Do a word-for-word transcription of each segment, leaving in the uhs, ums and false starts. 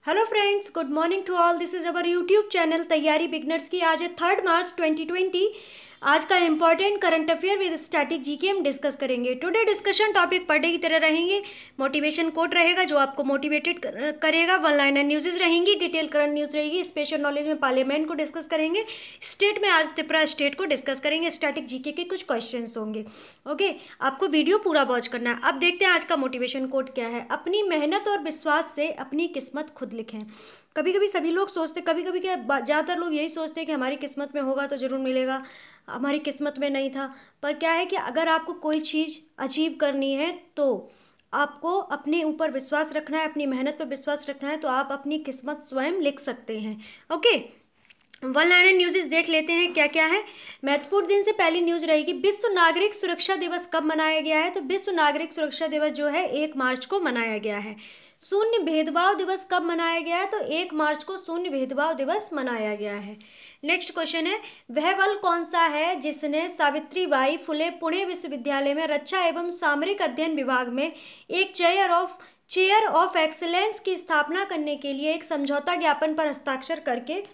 Hello friends, good morning to all. This is our YouTube channel तैयारी beginners की। आज है थर्ड मार्च ट्वेंटी ट्वेंटी। आज का important current affair with static GK हम discuss करेंगे। टुडे डिस्कशन टॉपिक पर डे की तरह रहेंगे। मोटिवेशन कोट रहेगा जो आपको मोटिवेटेड करेगा। वन लाइनर न्यूज़ रहेंगी, डिटेल करंट न्यूज़ रहेगी। स्पेशल नॉलेज में पार्लियामेंट को डिस्कस करेंगे। स्टेट में आज त्रिपुरा स्टेट को डिस्कस करेंगे। स्टैटिक जीके के कुछ क्वेश्चन होंगे। ओके, आपको वीडियो पूरा वॉच करना है। अब देखते हैं आज का मोटिवेशन कोट क्या है। अपनी मेहनत और विश्वास से अपनी किस्मत खुद लिखें। कभी कभी सभी लोग सोचते कभी कभी क्या ज़्यादातर लोग यही सोचते हैं कि हमारी किस्मत में होगा तो ज़रूर मिलेगा, हमारी किस्मत में नहीं था। पर क्या है कि अगर आपको कोई चीज़ अचीव करनी है तो आपको अपने ऊपर विश्वास रखना है, अपनी मेहनत पर विश्वास रखना है, तो आप अपनी किस्मत स्वयं लिख सकते हैं। ओके, वन लाइनर न्यूज़ देख लेते हैं क्या क्या है। महत्वपूर्ण दिन से पहली न्यूज़ रहेगी, विश्व नागरिक सुरक्षा दिवस कब मनाया गया है? तो विश्व नागरिक सुरक्षा दिवस जो है एक मार्च को मनाया गया है। शून्य भेदभाव दिवस कब मनाया गया है? तो एक मार्च को शून्य भेदभाव दिवस मनाया गया है। नेक्स्ट क्वेश्चन है, वह बल कौन सा है जिसने सावित्रीबाई फुले पुणे विश्वविद्यालय में रक्षा एवं सामरिक अध्ययन विभाग में एक chair of chair of excellence की स्थापना करने के लिए एक समझौता ज्ञापन पर हस्ताक्षर करके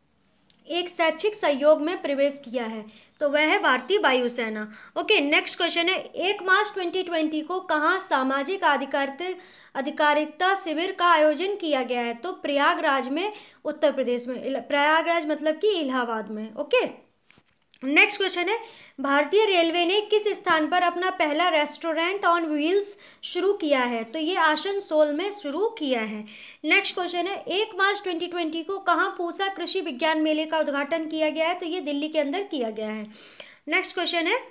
एक शैक्षिक सहयोग में प्रवेश किया है? तो वह है भारतीय वायुसेना। ओके, नेक्स्ट क्वेश्चन है, एक मार्च ट्वेंटी ट्वेंटी को कहाँ सामाजिक अधिकारिता अधिकारिता शिविर का आयोजन किया गया है? तो प्रयागराज में, उत्तर प्रदेश में। प्रयागराज मतलब कि इलाहाबाद में। ओके, नेक्स्ट क्वेश्चन है, भारतीय रेलवे ने किस स्थान पर अपना पहला रेस्टोरेंट ऑन व्हील्स शुरू किया है? तो ये आसनसोल में शुरू किया है। नेक्स्ट क्वेश्चन है, एक मार्च ट्वेंटी ट्वेंटी को कहाँ पूसा कृषि विज्ञान मेले का उद्घाटन किया गया है? तो ये दिल्ली के अंदर किया गया है। नेक्स्ट क्वेश्चन है,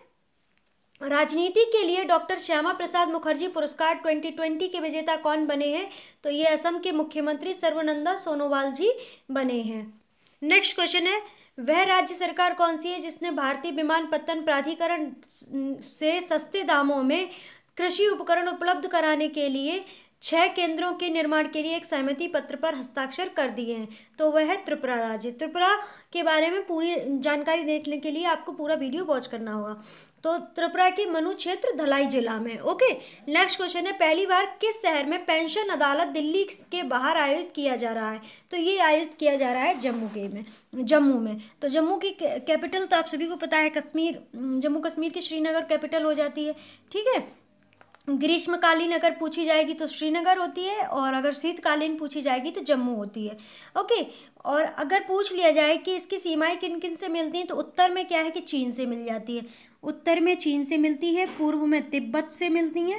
राजनीति के लिए डॉक्टर श्यामा प्रसाद मुखर्जी पुरस्कार ट्वेंटी ट्वेंटी के विजेता कौन बने हैं? तो ये असम के मुख्यमंत्री सर्बानंद सोनोवाल जी बने हैं। नेक्स्ट क्वेश्चन है, वह राज्य सरकार कौन सी है जिसने भारतीय विमानपत्तन प्राधिकरण से सस्ते दामों में कृषि उपकरण उपलब्ध कराने के लिए छह केंद्रों के निर्माण के लिए एक सहमति पत्र पर हस्ताक्षर कर दिए हैं? तो वह है त्रिपुरा राज्य। त्रिपुरा के बारे में पूरी जानकारी देखने के लिए आपको पूरा वीडियो वॉच करना होगा। तो त्रिपुरा के मनु क्षेत्र धलाई जिला में। ओके, नेक्स्ट क्वेश्चन है, पहली बार किस शहर में पेंशन अदालत दिल्ली के बाहर आयोजित किया जा रहा है? तो ये आयोजित किया जा रहा है जम्मू के में जम्मू में। तो जम्मू की कैपिटल तो आप सभी को पता है कश्मीर, जम्मू कश्मीर की श्रीनगर कैपिटल हो जाती है। ठीक है, ग्रीष्मकालीन अगर पूछी जाएगी तो श्रीनगर होती है, और अगर शीतकालीन पूछी जाएगी तो जम्मू होती है। ओके, और अगर पूछ लिया जाए कि इसकी सीमाएं किन किन से मिलती हैं, तो उत्तर में क्या है कि चीन से मिल जाती है। उत्तर में चीन से मिलती है, पूर्व में तिब्बत से मिलती हैं,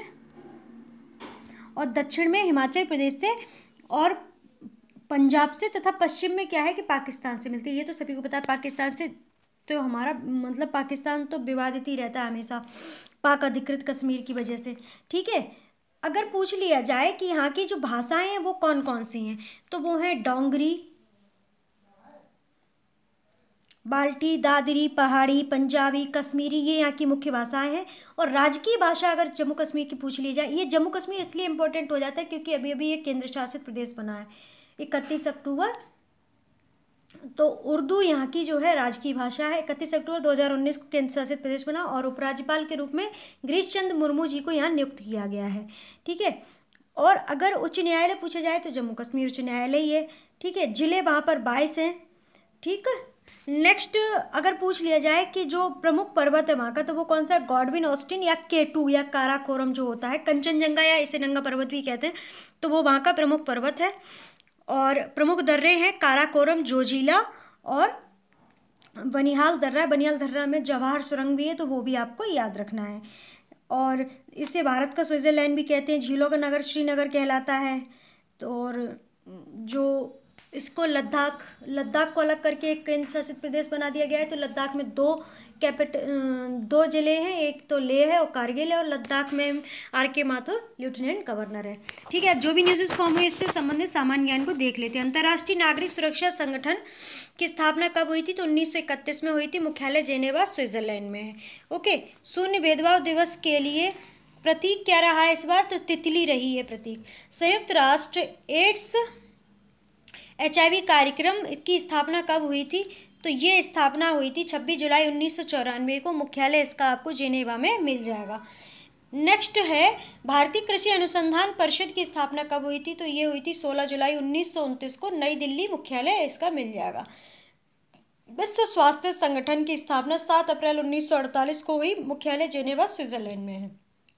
और दक्षिण में हिमाचल प्रदेश से, और पंजाब से, तथा पश्चिम में क्या है कि पाकिस्तान से मिलती है। ये तो सभी को पता है, पाकिस्तान से तो हमारा मतलब पाकिस्तान तो विवादित ही रहता है हमेशा पाक अधिकृत कश्मीर की वजह से। ठीक है, अगर पूछ लिया जाए कि यहाँ की जो भाषाएं हैं वो कौन कौन सी हैं, तो वो है डोंगरी, बाल्टी, दादरी, पहाड़ी, पंजाबी, कश्मीरी, ये यहाँ की मुख्य भाषाएं हैं। और राजकीय भाषा अगर जम्मू कश्मीर की पूछ ली जाए, ये जम्मू कश्मीर इसलिए इम्पोर्टेंट हो जाता है क्योंकि अभी अभी ये केंद्र शासित प्रदेश बना है इकतीस अक्टूबर। तो उर्दू यहाँ की जो है राजकीय भाषा है। इकतीस अक्टूबर दो हज़ार उन्नीस को केंद्र शासित प्रदेश बना, और उपराज्यपाल के रूप में गिरीश चंद्र मुर्मू जी को यहाँ नियुक्त किया गया है। ठीक है, और अगर उच्च न्यायालय पूछा जाए तो जम्मू कश्मीर उच्च न्यायालय ही है। ठीक है, जिले वहाँ पर बाईस हैं। ठीक है, नेक्स्ट अगर पूछ लिया जाए कि जो प्रमुख पर्वत है वहाँ का, तो वो कौन सा है? गॉडविन ऑस्टिन या के टू या काराकोरम जो होता है, कंचनजंगा या इसे नंगा पर्वत भी कहते हैं, तो वो वहाँ का प्रमुख पर्वत है। और प्रमुख दर्रे हैं काराकोरम, जोजिला और बनिहाल दर्रा है। बनिहाल दर्रा में जवाहर सुरंग भी है, तो वो भी आपको याद रखना है। और इसे भारत का स्विट्जरलैंड भी कहते हैं। झीलों का नगर श्रीनगर कहलाता है। तो और जो इसको लद्दाख लद्दाख को अलग करके एक केंद्र शासित प्रदेश बना दिया गया है। तो लद्दाख में दो कैपिटल दो जिले हैं, एक तो लेह है और कारगिल है, और लद्दाख में आर के माथुर लेफ्टिनेंट गवर्नर है। ठीक है, अब जो भी न्यूज़ फॉर्म हुए इससे संबंधित सामान्य ज्ञान को देख लेते हैं। अंतर्राष्ट्रीय नागरिक सुरक्षा संगठन की स्थापना कब हुई थी? तो उन्नीस सौ इकतीस में हुई थी। मुख्यालय जेनेवा स्विट्जरलैंड में है। ओके, शून्य भेदभाव दिवस के लिए प्रतीक क्या रहा है इस बार? तो तितली रही है प्रतीक। संयुक्त राष्ट्र एड्स एच आई वी कार्यक्रम की स्थापना कब हुई थी? तो ये स्थापना हुई थी छब्बीस जुलाई उन्नीस सौ चौरानवे को। मुख्यालय इसका आपको जेनेवा में मिल जाएगा। नेक्स्ट है भारतीय कृषि अनुसंधान परिषद की स्थापना कब हुई थी? तो ये हुई थी सोलह जुलाई उन्नीस सौ उनतीस को, नई दिल्ली मुख्यालय इसका मिल जाएगा। विश्व स्वास्थ्य संगठन की स्थापना सात अप्रैल उन्नीस सौ अड़तालीस को हुई, मुख्यालय जेनेवा स्विट्जरलैंड में है।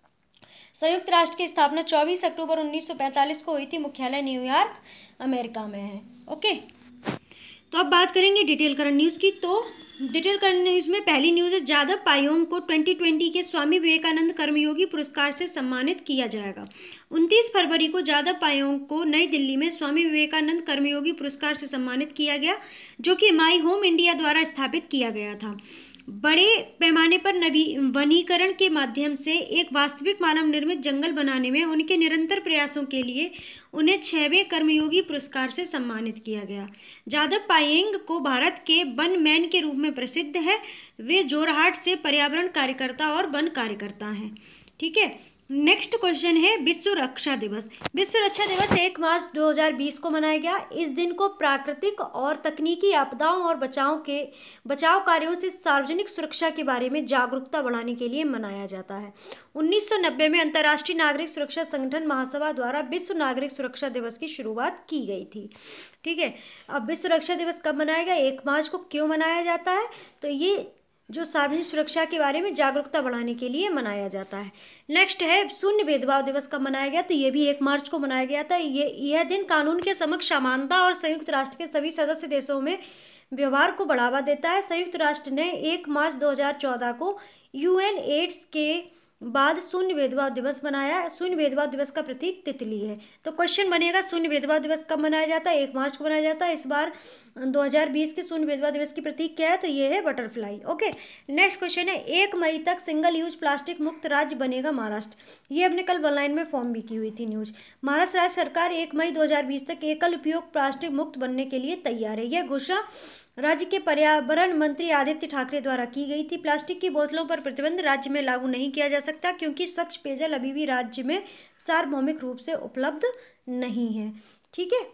संयुक्त राष्ट्र की स्थापना चौबीस अक्टूबर उन्नीस सौ पैंतालीस को हुई थी, मुख्यालय न्यूयॉर्क अमेरिका में है। ओके, तो अब बात करेंगे डिटेल करंट न्यूज़ की। तो डिटेल करंट न्यूज़ में पहली न्यूज़ है, जादव पायोंग को ट्वेंटी ट्वेंटी के स्वामी विवेकानंद कर्मयोगी पुरस्कार से सम्मानित किया जाएगा। उनतीस फरवरी को जादव पायोंग को नई दिल्ली में स्वामी विवेकानंद कर्मयोगी पुरस्कार से सम्मानित किया गया, जो कि माई होम इंडिया द्वारा स्थापित किया गया था। बड़े पैमाने पर नवी वनीकरण के माध्यम से एक वास्तविक मानव निर्मित जंगल बनाने में उनके निरंतर प्रयासों के लिए उन्हें छठवें कर्मयोगी पुरस्कार से सम्मानित किया गया। जादव पायेंग को भारत के वन मैन के रूप में प्रसिद्ध है। वे जोरहाट से पर्यावरण कार्यकर्ता और वन कार्यकर्ता हैं। ठीक है, नेक्स्ट क्वेश्चन है विश्व रक्षा दिवस। विश्व रक्षा दिवस एक मार्च दो हज़ार बीस को मनाया गया। इस दिन को प्राकृतिक और तकनीकी आपदाओं और बचाव के बचाव कार्यों से सार्वजनिक सुरक्षा के बारे में जागरूकता बढ़ाने के लिए मनाया जाता है। उन्नीस सौ नब्बे में अंतर्राष्ट्रीय नागरिक सुरक्षा संगठन महासभा द्वारा विश्व नागरिक सुरक्षा दिवस की शुरुआत की गई थी। ठीक है, अब विश्व रक्षा दिवस कब मनाया गया, एक मार्च को क्यों मनाया जाता है? तो ये जो सार्वजनिक सुरक्षा के बारे में जागरूकता बढ़ाने के लिए मनाया जाता है। नेक्स्ट है शून्य भेदभाव दिवस कब मनाया गया? तो ये भी एक मार्च को मनाया गया था। ये यह दिन कानून के समक्ष समानता और संयुक्त राष्ट्र के सभी सदस्य देशों में व्यवहार को बढ़ावा देता है। संयुक्त राष्ट्र ने एक मार्च दो हज़ार चौदह को यूएन एड्स के बाद शून्य भेदभाव दिवस मनाया। शून्य भेदभाव दिवस का प्रतीक तितली है। तो क्वेश्चन बनेगा शून्य भेदभाव दिवस कब मनाया जाता है? एक मार्च को मनाया जाता है। इस बार दो हज़ार बीस के शून्य भेदभाव दिवस की प्रतीक क्या है? तो ये है बटरफ्लाई। ओके, नेक्स्ट क्वेश्चन है एक मई तक सिंगल यूज प्लास्टिक मुक्त राज्य बनेगा महाराष्ट्र। ये हमने कल ऑनलाइन में फॉर्म भी की हुई थी न्यूज। महाराष्ट्र राज्य सरकार एक मई दो हज़ार बीस तक एकल उपयोग प्लास्टिक मुक्त बनने के लिए तैयार है। यह घोषणा राज्य के पर्यावरण मंत्री आदित्य ठाकरे द्वारा की गई थी। प्लास्टिक की बोतलों पर प्रतिबंध राज्य में लागू नहीं किया जा सकता, क्योंकि स्वच्छ पेयजल अभी भी राज्य में सार्वभौमिक रूप से उपलब्ध नहीं है। ठीक है,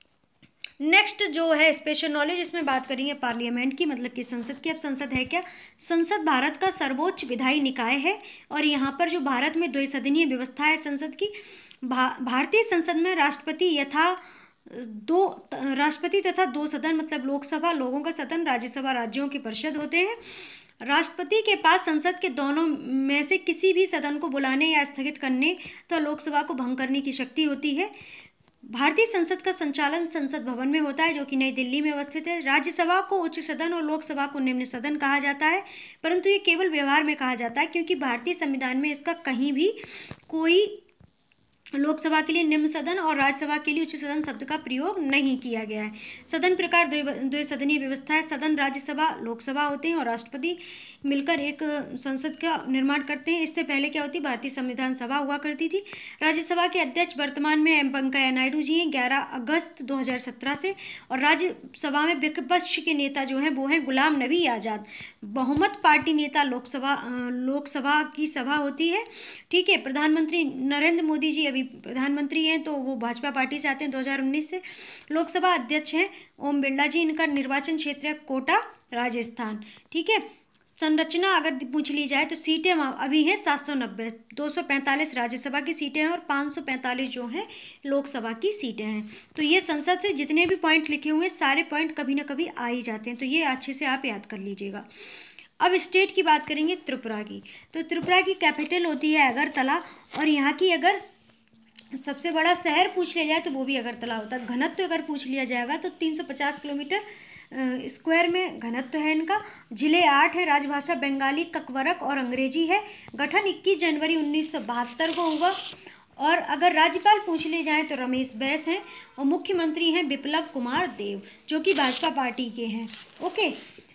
नेक्स्ट जो है स्पेशल नॉलेज, इसमें बात करेंगे पार्लियामेंट की, मतलब कि संसद की। अब संसद है क्या? संसद भारत का सर्वोच्च विधायी निकाय है और यहाँ पर जो भारत में द्विसदनीय व्यवस्था है संसद की। भा, भारतीय संसद में राष्ट्रपति यथा दो राष्ट्रपति तथा दो सदन, मतलब लोकसभा लोगों का सदन, राज्यसभा राज्यों की परिषद होते हैं। राष्ट्रपति के पास संसद के दोनों में से किसी भी सदन को बुलाने या स्थगित करने तो लोकसभा को भंग करने की शक्ति होती है। भारतीय संसद का संचालन संसद भवन में होता है, जो कि नई दिल्ली में अवस्थित है। राज्यसभा को उच्च सदन और लोकसभा को निम्न सदन कहा जाता है, परंतु ये केवल व्यवहार में कहा जाता है, क्योंकि भारतीय संविधान में इसका कहीं भी कोई लोकसभा के लिए निम्न सदन और राज्यसभा के लिए उच्च सदन शब्द का प्रयोग नहीं किया गया है। सदन प्रकार द्विसदनीय व्यवस्था है। सदन राज्यसभा लोकसभा होते हैं और राष्ट्रपति मिलकर एक संसद का निर्माण करते हैं। इससे पहले क्या होती, भारतीय संविधान सभा हुआ करती थी। राज्यसभा के अध्यक्ष वर्तमान में एम वेंकैया नायडू जी हैं, ग्यारह अगस्त दो हज़ार सत्रह से। और राज्यसभा में विपक्ष के नेता जो हैं वो हैं गुलाम नबी आज़ाद। बहुमत पार्टी नेता लोकसभा लोकसभा की सभा होती है। ठीक है, प्रधानमंत्री नरेंद्र मोदी जी अभी प्रधानमंत्री हैं, तो वो भाजपा पार्टी से आते हैं दो हज़ार उन्नीस से। लोकसभा अध्यक्ष हैं ओम बिरला जी। इनका निर्वाचन क्षेत्र है कोटा, राजस्थान। ठीक है, संरचना अगर पूछ ली जाए तो सीटें अभी हैं सात सौ नब्बे, दो सौ पैंतालीस राज्यसभा की सीटें हैं और पाँच सौ पैंतालीस जो हैं लोकसभा की सीटें हैं। तो ये संसद से जितने भी पॉइंट लिखे हुए हैं सारे पॉइंट कभी ना कभी आ ही जाते हैं, तो ये अच्छे से आप याद कर लीजिएगा। अब स्टेट की बात करेंगे त्रिपुरा की। तो त्रिपुरा की कैपिटल होती है अगरतला और यहाँ की अगर सबसे बड़ा शहर पूछ लिया जाए तो वो भी अगरतला होता है। घनत्व तो अगर पूछ लिया जाएगा तो तीन सौ पचास किलोमीटर स्क्वायर में घनत्व है इनका। जिले आठ है, राजभाषा बंगाली, ककवरक और अंग्रेजी है। गठन इक्कीस जनवरी उन्नीस सौ बहत्तर को हुआ। और अगर राज्यपाल पूछ ले जाएं तो रमेश बैस हैं और मुख्यमंत्री हैं बिप्लब कुमार देव, जो कि भाजपा पार्टी के हैं। ओके,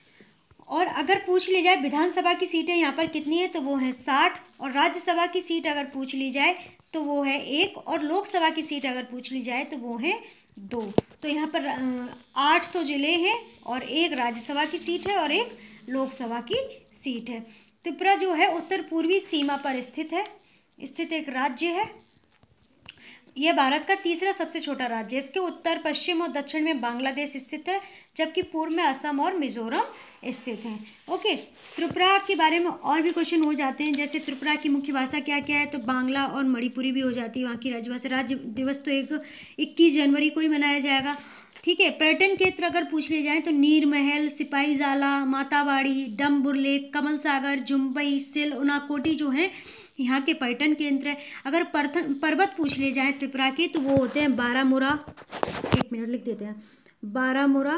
और अगर पूछ ली जाए विधानसभा की सीटें यहाँ पर कितनी है तो वो है साठ। और राज्यसभा की सीट अगर पूछ ली जाए तो वो है एक, और लोकसभा की सीट अगर पूछ ली जाए तो वो है दो। तो यहाँ पर आठ तो जिले हैं और एक राज्यसभा की सीट है और एक लोकसभा की सीट है। त्रिपुरा जो है उत्तर पूर्वी सीमा पर स्थित है, स्थित एक राज्य है। यह भारत का तीसरा सबसे छोटा राज्य है। इसके उत्तर, पश्चिम और दक्षिण में बांग्लादेश स्थित है, जबकि पूर्व में असम और मिजोरम स्थित हैं। ओके, त्रिपुरा के बारे में और भी क्वेश्चन हो जाते हैं, जैसे त्रिपुरा की मुख्य भाषा क्या क्या है, तो बांग्ला और मणिपुरी भी हो जाती है वहाँ की राज्यभाषा। राज्य दिवस तो एक इक्कीस जनवरी को ही मनाया जाएगा। ठीक है, पर्यटन क्षेत्र अगर पूछ ले जाए तो नीर महल, सिपाही जाला, मातावाड़ी, डम्बुर लेक, कमल सागर, जुम्बई, सिल, उनाकोटी जो है यहाँ के पर्यटन केंद्र है। अगर पर्वत पूछ ले जाए त्रिपुरा के तो वो होते हैं बारामूला, एक मिनट लिख देते हैं, बारामूला,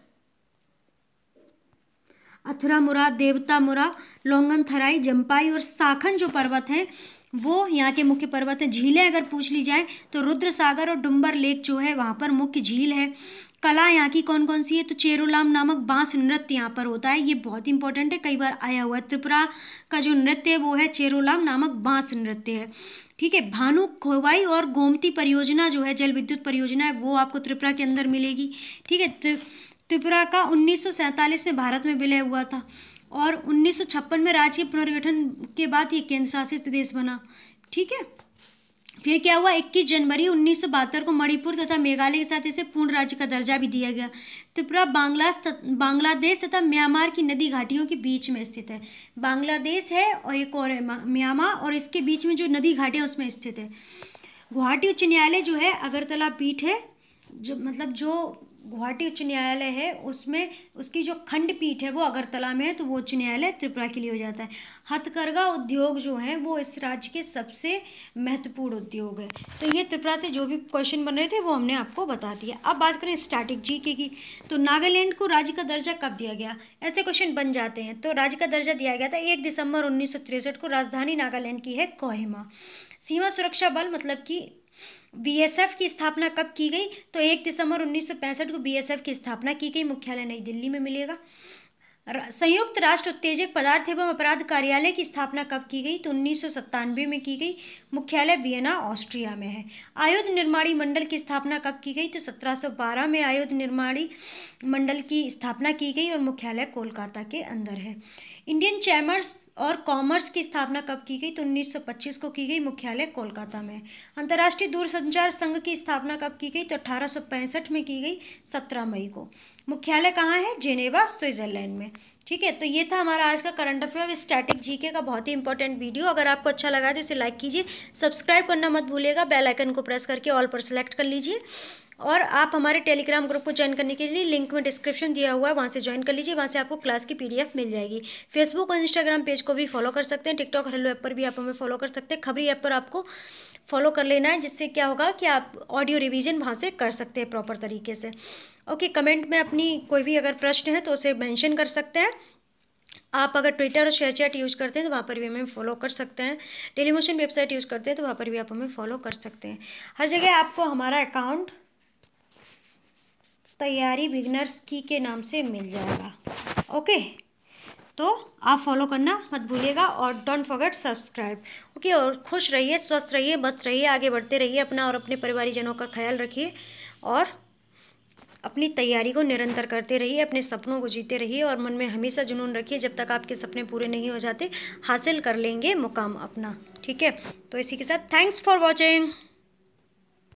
अथरामुरा, देवतामुरा, लोंगनथराई, जम्पाई और साखन जो पर्वत हैं वो यहाँ के मुख्य पर्वत हैं। झीलें अगर पूछ ली जाए तो रुद्र सागर और डुम्बर लेक जो है वहाँ पर मुख्य झील है। कला यहाँ की कौन कौन सी है, तो चेरोलाम नामक बांस नृत्य यहाँ पर होता है, ये बहुत इंपॉर्टेंट है, कई बार आया हुआ है। त्रिपुरा का जो नृत्य है वो है चेरोलाम नामक बांस नृत्य है। ठीक है, भानु खोवाई और गोमती परियोजना जो है जल विद्युत परियोजना है वो आपको त्रिपुरा के अंदर मिलेगी। ठीक है, त्रिपुरा का उन्नीस सौ सैंतालीस में भारत में विलय हुआ था और उन्नीस सौ छप्पन में राज्य के पुनर्गठन के बाद ये केंद्र शासित प्रदेश बना। ठीक है, फिर क्या हुआ, इक्कीस जनवरी उन्नीस सौ बहत्तर को मणिपुर तथा मेघालय के साथ इसे पूर्ण राज्य का दर्जा भी दिया गया। त्रिपुरा बांग्लादेश तथा म्यांमार की नदी घाटियों के बीच में स्थित है। बांग्लादेश है और एक और है म्यांमार, और इसके बीच में जो नदी घाटियाँ उसमें स्थित है। गुवाहाटी उच्च न्यायालय जो है अगरतला पीठ है, जो मतलब जो गुवाहाटी उच्च न्यायालय है उसमें उसकी जो खंडपीठ है वो अगरतला में है, तो वो उच्च न्यायालय त्रिपुरा के लिए हो जाता है। हथकरघा उद्योग जो है वो इस राज्य के सबसे महत्वपूर्ण उद्योग है। तो ये त्रिपुरा से जो भी क्वेश्चन बन रहे थे वो हमने आपको बता दिया। अब बात करें स्टैटिक जीके की, तो नागालैंड को राज्य का दर्जा कब दिया गया, ऐसे क्वेश्चन बन जाते हैं। तो राज्य का दर्जा दिया गया था एक दिसंबर उन्नीस सौ तिरसठ को। राजधानी नागालैंड की है कोहिमा। सीमा सुरक्षा बल मतलब कि बीएसएफ की स्थापना कब की गई, तो एक दिसंबर उन्नीस सौ पैंसठ को बीएसएफ की स्थापना की गई। मुख्यालय नई दिल्ली में मिलेगा। संयुक्त राष्ट्र उत्तेजक पदार्थ एवं अपराध कार्यालय की स्थापना कब की गई, तो उन्नीस सौ सत्तानवे में की गई। मुख्यालय वियना ऑस्ट्रिया में है। आयुध निर्माणी मंडल की स्थापना कब की गई, तो सत्रह सौ बारह में आयुध निर्माणी मंडल की स्थापना की गई और मुख्यालय कोलकाता के अंदर है। इंडियन चैम्बर्स और कॉमर्स की स्थापना कब की गई, तो उन्नीस सौ पच्चीस को की गई। मुख्यालय कोलकाता में। अंतर्राष्ट्रीय दूरसंचार संघ की स्थापना कब की गई, तो अठारह सौ पैंसठ में की गई, सत्रह मई को। मुख्यालय कहाँ है, जेनेवा, स्विट्जरलैंड में। ठीक है, तो ये था हमारा आज का करंट अफेयर स्टैटिक जीके का बहुत ही इंपॉर्टेंट वीडियो। अगर आपको अच्छा लगा तो इसे लाइक कीजिए, सब्सक्राइब करना मत भूलिएगा, बेल आइकन को प्रेस करके ऑल पर सेलेक्ट कर लीजिए। और आप हमारे टेलीग्राम ग्रुप को ज्वाइन करने के लिए लिंक में डिस्क्रिप्शन दिया हुआ है, वहाँ से ज्वाइन कर लीजिए। वहाँ से आपको क्लास की पीडीएफ मिल जाएगी। फेसबुक और इंस्टाग्राम पेज को भी फॉलो कर सकते हैं। टिकटॉक हेलो ऐप पर भी आप हमें फॉलो कर सकते हैं। खबरी ऐप पर आपको फॉलो कर लेना है, जिससे क्या होगा कि आप ऑडियो रिवीजन वहाँ से कर सकते हैं प्रॉपर तरीके से। ओके, कमेंट में अपनी कोई भी अगर प्रश्न है तो उसे मेंशन कर सकते हैं। आप अगर ट्विटर और शेयर चैट यूज़ करते हैं तो वहाँ पर भी हमें फॉलो कर सकते हैं। डेलीमोशन वेबसाइट यूज़ करते हैं तो वहाँ पर भी आप हमें फॉलो कर सकते हैं। हर जगह आपको हमारा अकाउंट तैयारी बिगनर्स की के नाम से मिल जाएगा। ओके, तो आप फॉलो करना मत भूलिएगा और डोंट फॉरगेट सब्सक्राइब। ओके, और खुश रहिए, स्वस्थ रहिए, मस्त रहिए, आगे बढ़ते रहिए, अपना और अपने परिवारजनों का ख्याल रखिए और अपनी तैयारी को निरंतर करते रहिए, अपने सपनों को जीते रहिए और मन में हमेशा जुनून रखिए। जब तक आपके सपने पूरे नहीं हो जाते हासिल कर लेंगे मुकाम अपना। ठीक है, तो इसी के साथ थैंक्स फॉर वॉचिंग।